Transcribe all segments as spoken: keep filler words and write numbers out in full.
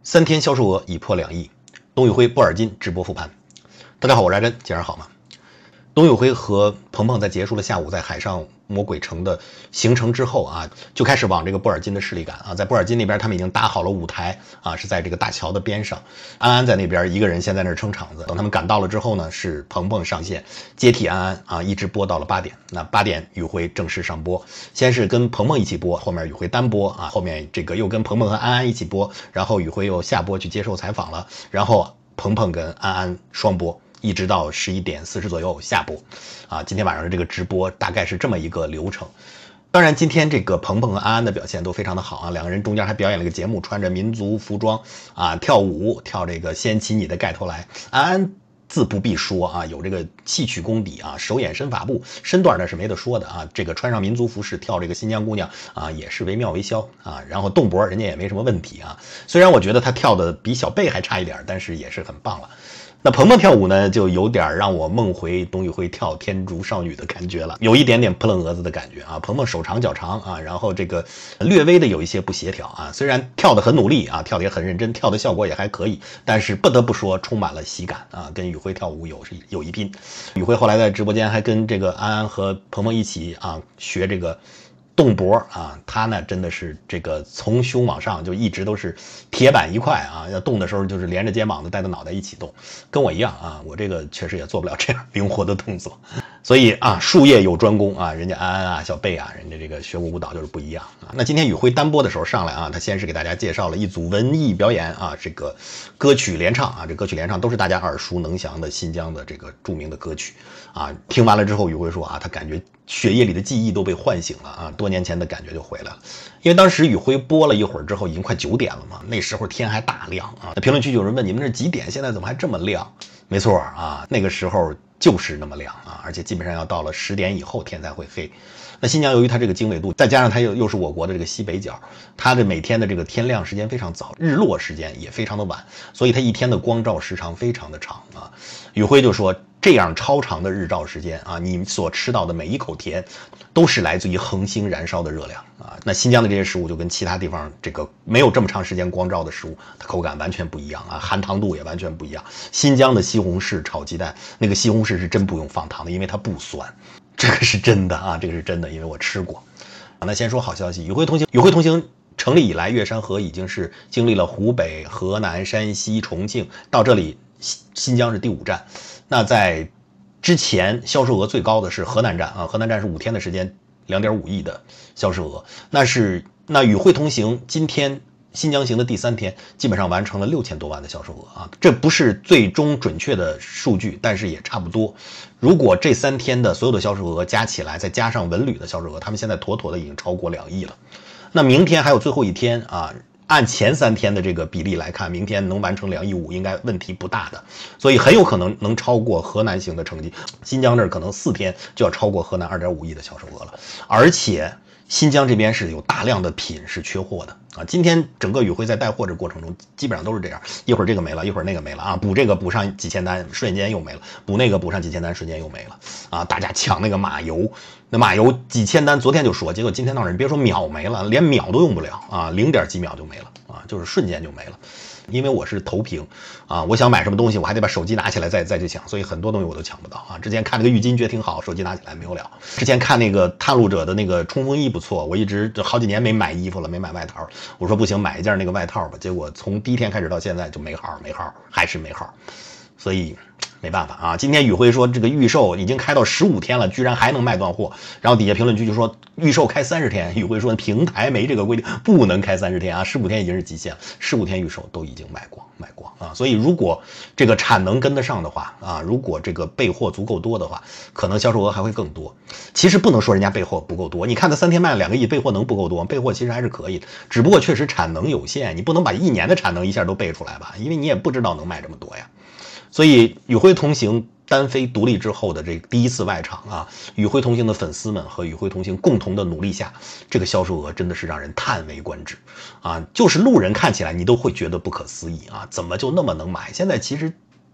三天销售额已破两亿，董宇辉、波尔金直播复盘。大家好，我是阿珍，今儿好吗？董宇辉和鹏鹏在结束了下午在海上魔鬼城的行程之后啊，就开始往这个波尔津的势力赶啊。在波尔津那边，他们已经搭好了舞台啊，是在这个大桥的边上。安安在那边一个人先在那儿撑场子。等他们赶到了之后呢，是鹏鹏上线接替安安啊，一直播到了八点。那八点宇辉正式上播，先是跟鹏鹏一起播，后面宇辉单播啊，后面这个又跟鹏鹏和安安一起播，然后宇辉又下播去接受采访了，然后鹏鹏跟安安双播。一直到十一点四十左右下播，啊，今天晚上的这个直播大概是这么一个流程。当然，今天这个鹏鹏和安安的表现都非常的好啊，两个人中间还表演了个节目，穿着民族服装啊跳舞，跳这个掀起你的盖头来。安安自不必说啊，有这个戏曲功底啊，手眼身法步身段那是没得说的啊。这个穿上民族服饰跳这个新疆姑娘啊，也是惟妙惟肖啊。然后动脖人家也没什么问题啊，虽然我觉得他跳的比小贝还差一点，但是也是很棒了。那鹏鹏跳舞呢，就有点让我梦回董宇辉跳天竺少女的感觉了，有一点点扑棱蛾子的感觉啊。鹏鹏手长脚长啊，然后这个略微的有一些不协调啊。虽然跳得很努力啊，跳得也很认真，跳的效果也还可以，但是不得不说充满了喜感啊，跟宇辉跳舞有是有一拼。宇辉后来在直播间还跟这个安安和鹏鹏一起啊学这个动脖啊，他呢真的是这个从胸往上就一直都是铁板一块啊，要动的时候就是连着肩膀子带着脑袋一起动，跟我一样啊，我这个确实也做不了这样灵活的动作，所以啊，术业有专攻啊，人家安安啊、小贝啊，人家这个学过舞蹈就是不一样啊。那今天宇辉单播的时候上来啊，他先是给大家介绍了一组文艺表演啊，这个歌曲联唱啊，这歌曲联唱都是大家耳熟能详的新疆的这个著名的歌曲啊。听完了之后，宇辉说啊，他感觉血液里的记忆都被唤醒了啊，多年前的感觉就回来了。因为当时宇辉播了一会儿之后，已经快九点了嘛，那时候天还大亮啊。那评论区有人问你们这几点？现在怎么还这么亮？没错啊，那个时候就是那么亮啊，而且基本上要到了十点以后天才会黑。那新疆由于它这个经纬度，再加上它又又是我国的这个西北角，它的每天的这个天亮时间非常早，日落时间也非常的晚，所以它一天的光照时长非常的长啊。宇辉就说，这样超长的日照时间啊，你所吃到的每一口甜都是来自于恒星燃烧的热量啊。那新疆的这些食物就跟其他地方这个没有这么长时间光照的食物，它口感完全不一样啊，含糖度也完全不一样。新疆的西红柿炒鸡蛋，那个西红柿是真不用放糖的，因为它不酸，这个是真的啊，这个是真的，因为我吃过。那先说好消息，宇辉同行，宇辉同行成立以来，岳山河已经是经历了湖北、河南、山西、重庆，到这里新疆是第五站。那在之前销售额最高的是河南站啊，河南站是五天的时间，两点五亿的销售额。那是那宇辉同行今天新疆行的第三天，基本上完成了六千多万的销售额啊，这不是最终准确的数据，但是也差不多。如果这三天的所有的销售额加起来，再加上文旅的销售额，他们现在妥妥的已经超过两亿了。那明天还有最后一天啊。按前三天的这个比例来看，明天能完成两亿五应该问题不大的，所以很有可能能超过河南行的成绩。新疆这儿可能四天就要超过河南 二点五亿的销售额了，而且新疆这边是有大量的品是缺货的啊。今天整个宇辉在带货这过程中基本上都是这样，一会儿这个没了，一会儿那个没了啊，补这个补上几千单，瞬间又没了，补那个补上几千单，瞬间又没了啊。大家抢那个马油，那马油几千单，昨天就说，结果今天到人别说秒没了，连秒都用不了啊，零点几秒就没了啊，就是瞬间就没了。因为我是投屏啊，我想买什么东西，我还得把手机拿起来再再去抢，所以很多东西我都抢不到啊。之前看那个浴巾觉得挺好，手机拿起来没有了。之前看那个探路者的那个冲锋衣不错，我一直好几年没买衣服了，没买外套，我说不行，买一件那个外套吧。结果从第一天开始到现在就没号没号，还是没号，所以没办法啊。今天宇辉说这个预售已经开到十五天了，居然还能卖断货，然后底下评论区就说预售开三十天，宇辉说平台没这个规定，不能开三十天啊，十五天已经是极限了，十五天预售都已经卖光卖光啊。所以如果这个产能跟得上的话啊，如果这个备货足够多的话，可能销售额还会更多。其实不能说人家备货不够多，你看他三天卖了两个亿，备货能不够多？备货其实还是可以的，只不过确实产能有限，你不能把一年的产能一下都备出来吧，因为你也不知道能卖这么多呀。所以宇辉同行单飞独立之后的这第一次外场啊，宇辉同行的粉丝们和宇辉同行共同的努力下，这个销售额真的是让人叹为观止啊！就是路人看起来你都会觉得不可思议啊，怎么就那么能买？现在其实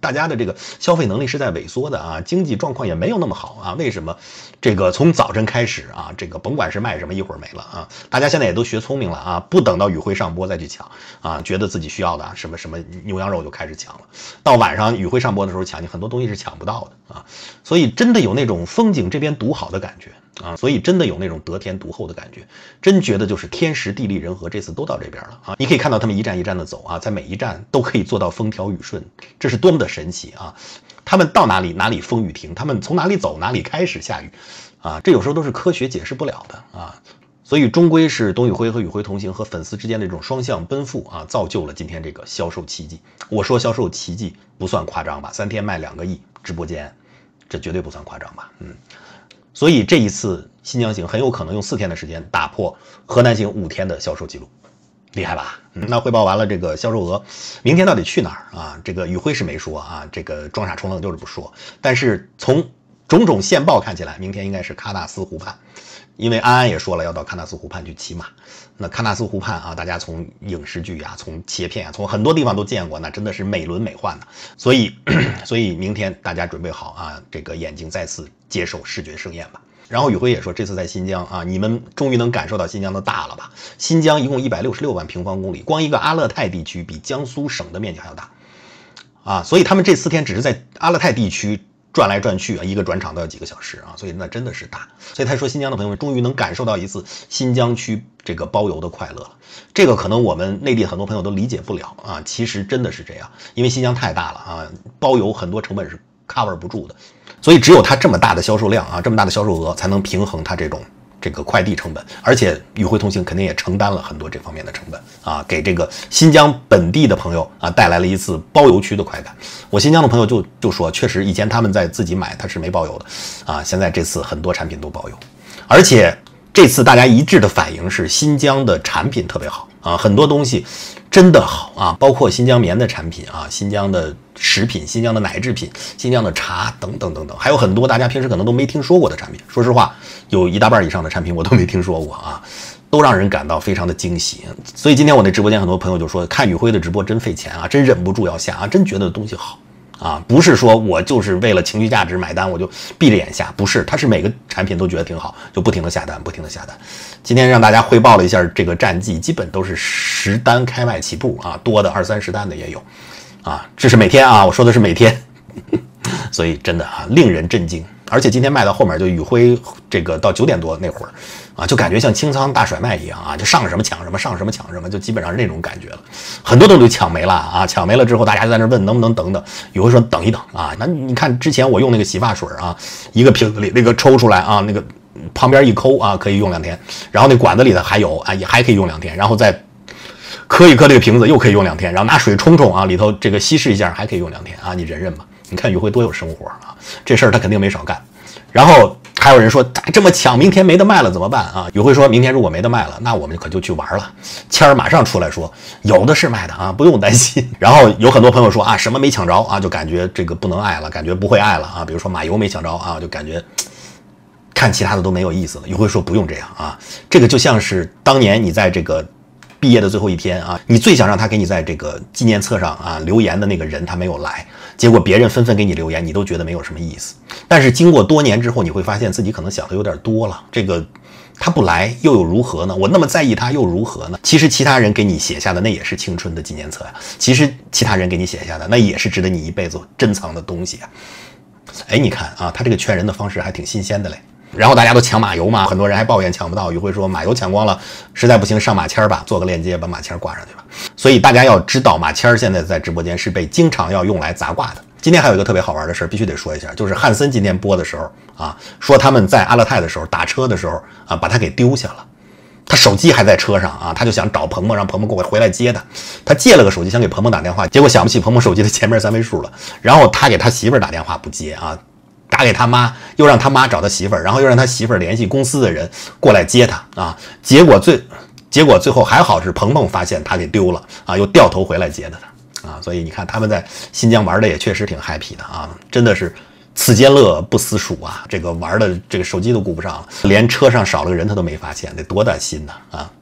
大家的这个消费能力是在萎缩的啊，经济状况也没有那么好啊。为什么？这个从早晨开始啊，这个甭管是卖什么，一会儿没了啊。大家现在也都学聪明了啊，不等到宇辉上播再去抢啊，觉得自己需要的什么什么牛羊肉就开始抢了。到晚上宇辉上播的时候抢，你很多东西是抢不到的啊。所以真的有那种风景这边独好的感觉啊，所以真的有那种得天独厚的感觉，真觉得就是天时地利人和，这次都到这边了啊。你可以看到他们一站一站的走啊，在每一站都可以做到风调雨顺，这是多么的神奇啊！他们到哪里哪里风雨停，他们从哪里走哪里开始下雨啊，这有时候都是科学解释不了的啊。所以终归是董宇辉和宇辉同行和粉丝之间的这种双向奔赴啊，造就了今天这个销售奇迹。我说销售奇迹不算夸张吧，三天卖两个亿，直播间这绝对不算夸张吧？嗯，所以这一次新疆行很有可能用四天的时间打破河南行五天的销售记录。厉害吧？嗯，那汇报完了这个销售额，明天到底去哪儿啊？这个宇辉是没说啊，这个装傻充愣就是不说。但是从种种线报看起来，明天应该是喀纳斯湖畔，因为安安也说了要到喀纳斯湖畔去骑马。那喀纳斯湖畔啊，大家从影视剧啊，从切片啊，从很多地方都见过，那真的是美轮美奂的。所以，所以明天大家准备好啊，这个眼睛再次接受视觉盛宴吧。然后宇辉也说，这次在新疆啊，你们终于能感受到新疆的大了吧？新疆一共一百六十六万平方公里，光一个阿勒泰地区比江苏省的面积还要大啊！所以他们这四天只是在阿勒泰地区转来转去啊，一个转场都要几个小时啊，所以那真的是大。所以他说，新疆的朋友们终于能感受到一次新疆区这个包邮的快乐了。这个可能我们内地很多朋友都理解不了啊，其实真的是这样，因为新疆太大了啊，包邮很多成本是 cover 不住的。所以只有它这么大的销售量啊，这么大的销售额，才能平衡它这种这个快递成本。而且宇辉同行肯定也承担了很多这方面的成本啊，给这个新疆本地的朋友啊带来了一次包邮区的快感。我新疆的朋友就就说，确实以前他们在自己买他是没包邮的啊，现在这次很多产品都包邮，而且这次大家一致的反应是新疆的产品特别好啊，很多东西真的好啊，包括新疆棉的产品啊，新疆的食品、新疆的奶制品、新疆的茶等等等等，还有很多大家平时可能都没听说过的产品。说实话，有一大半以上的产品我都没听说过啊，都让人感到非常的惊喜。所以今天我那直播间很多朋友就说，看宇辉的直播真费钱啊，真忍不住要下啊，真觉得东西好。啊，不是说我就是为了情绪价值买单，我就闭着眼下，不是，他是每个产品都觉得挺好，就不停的下单，不停的下单。今天让大家汇报了一下这个战绩，基本都是十单开卖起步啊，多的二三十单的也有，啊，这是每天啊，我说的是每天，所以真的啊，令人震惊。而且今天卖到后面，就宇辉这个到九点多那会儿啊，就感觉像清仓大甩卖一样啊，就上什么抢什么，上什么抢什么，就基本上是那种感觉了。很多东西抢没了啊，抢没了之后，大家就在那问能不能等等。宇辉说等一等啊，那你看之前我用那个洗发水啊，一个瓶子里那个抽出来啊，那个旁边一抠啊，可以用两天，然后那管子里的还有啊，也还可以用两天，然后再磕一磕这个瓶子又可以用两天，然后拿水冲冲啊，里头这个稀释一下还可以用两天啊，你忍忍吧。你看宇辉多有生活啊，这事儿他肯定没少干。然后还有人说这么抢，明天没得卖了怎么办啊？宇辉说明天如果没得卖了，那我们可就去玩了。谦儿马上出来说有的是卖的啊，不用担心。然后有很多朋友说啊，什么没抢着啊，就感觉这个不能爱了，感觉不会爱了啊。比如说马油没抢着啊，就感觉看其他的都没有意思了。宇辉说不用这样啊，这个就像是当年你在这个毕业的最后一天啊，你最想让他给你在这个纪念册上啊留言的那个人他没有来，结果别人纷纷给你留言，你都觉得没有什么意思。但是经过多年之后，你会发现自己可能想的有点多了。这个他不来又有如何呢？我那么在意他又如何呢？其实其他人给你写下的那也是青春的纪念册呀，其实其他人给你写下的那也是值得你一辈子珍藏的东西啊。哎，你看啊，他这个劝人的方式还挺新鲜的嘞。然后大家都抢马油嘛，很多人还抱怨抢不到。宇辉说马油抢光了，实在不行上马签吧，做个链接把马签挂上去吧。所以大家要知道，马签现在在直播间是被经常要用来砸挂的。今天还有一个特别好玩的事，必须得说一下，就是汉森今天播的时候啊，说他们在阿勒泰的时候打车的时候啊，把他给丢下了。他手机还在车上啊，他就想找鹏鹏，让鹏鹏给我回来接他。他借了个手机想给鹏鹏打电话，结果想不起鹏鹏手机的前面三位数了，然后他给他媳妇儿打电话不接啊。打给他妈，又让他妈找他媳妇儿，然后又让他媳妇儿联系公司的人过来接他啊。结果最结果最后还好是鹏鹏发现他给丢了啊，又掉头回来接的他啊。所以你看他们在新疆玩的也确实挺 happy 的啊，真的是此间乐不思蜀啊。这个玩的这个手机都顾不上了，连车上少了个人他都没发现，得多大心呢啊。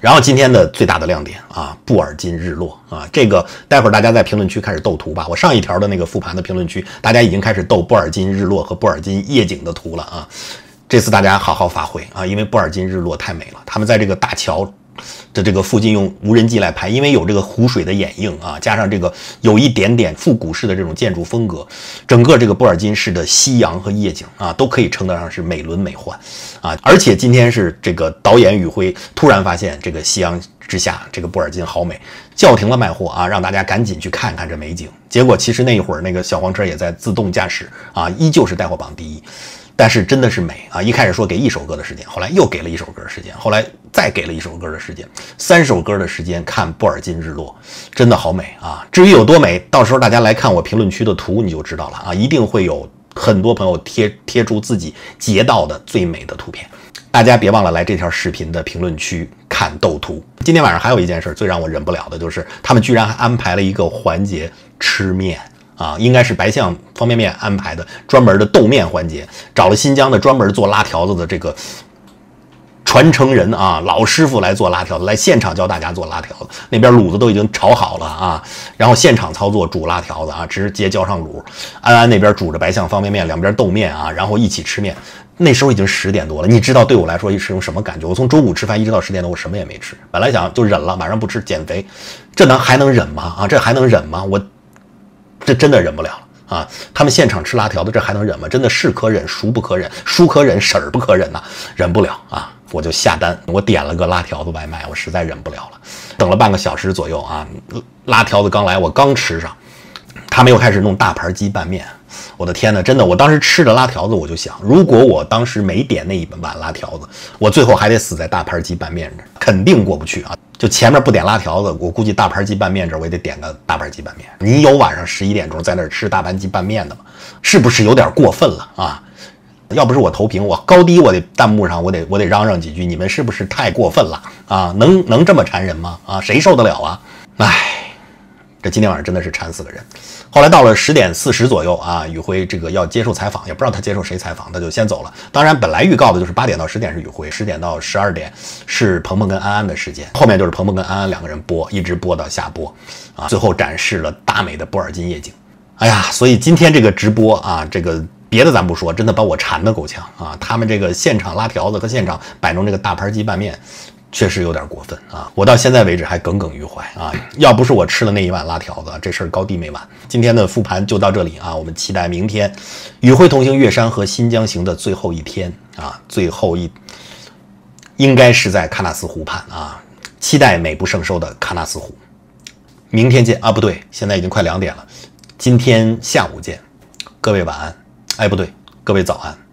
然后今天的最大的亮点啊，布尔津日落啊，这个待会儿大家在评论区开始斗图吧。我上一条的那个复盘的评论区，大家已经开始斗布尔津日落和布尔津夜景的图了啊。这次大家好好发挥啊，因为布尔津日落太美了。他们在这个大桥的这个附近用无人机来拍，因为有这个湖水的掩映啊，加上这个有一点点复古式的这种建筑风格，整个这个布尔津市的夕阳和夜景啊，都可以称得上是美轮美奂啊。而且今天是这个导演宇辉突然发现这个夕阳之下这个布尔津好美，叫停了卖货啊，让大家赶紧去看看这美景。结果其实那一会儿那个小黄车也在自动驾驶啊，依旧是带货榜第一。但是真的是美啊！一开始说给一首歌的时间，后来又给了一首歌的时间，后来再给了一首歌的时间，三首歌的时间看布尔津日落，真的好美啊！至于有多美，到时候大家来看我评论区的图你就知道了啊！一定会有很多朋友贴贴出自己截到的最美的图片，大家别忘了来这条视频的评论区看斗图。今天晚上还有一件事最让我忍不了的就是他们居然还安排了一个环节吃面。啊，应该是白象方便面安排的专门的豆面环节，找了新疆的专门做拉条子的这个传承人啊，老师傅来做拉条子，来现场教大家做拉条子。那边卤子都已经炒好了啊，然后现场操作煮拉条子啊，直接浇上卤。安安那边煮着白象方便面，两边豆面啊，然后一起吃面。那时候已经十点多了，你知道对我来说是种什么感觉？我从中午吃饭一直到十点多，我什么也没吃。本来想就忍了，晚上不吃减肥，这能还能忍吗？啊，这还能忍吗？我。这真的忍不了了啊！他们现场吃拉条子，这还能忍吗？真的是可忍，孰不可忍？孰可忍，婶儿不可忍呐、啊！忍不了啊！我就下单，我点了个拉条子外卖，我实在忍不了了。等了半个小时左右啊，拉条子刚来，我刚吃上，他们又开始弄大盘鸡拌面。我的天哪，真的，我当时吃着拉条子，我就想，如果我当时没点那一碗拉条子，我最后还得死在大盘鸡拌面这，肯定过不去啊！就前面不点拉条子，我估计大盘鸡拌面这我也得点个大盘鸡拌面。你有晚上十一点钟在那儿吃大盘鸡拌面的吗？是不是有点过分了啊？要不是我投屏，我高低我得弹幕上我得我得嚷嚷几句，你们是不是太过分了啊？能能这么缠人吗？啊，谁受得了啊？唉，这今天晚上真的是馋死个人。后来到了十点四十左右啊，宇辉这个要接受采访，也不知道他接受谁采访，他就先走了。当然，本来预告的就是八点到十点是宇辉，十点到十二点是鹏鹏跟安安的时间，后面就是鹏鹏跟安安两个人播，一直播到下播，啊，最后展示了大美的布尔津夜景。哎呀，所以今天这个直播啊，这个别的咱不说，真的把我馋得够呛啊！他们这个现场拉条子和现场摆弄这个大盘鸡拌面。确实有点过分啊！我到现在为止还耿耿于怀啊！要不是我吃了那一碗拉条子，这事儿高低没完。今天的复盘就到这里啊！我们期待明天宇辉同行月山和新疆行的最后一天啊，最后一应该是在喀纳斯湖畔啊！期待美不胜收的喀纳斯湖。明天见啊！不对，现在已经快两点了，今天下午见。各位晚安。哎，不对，各位早安。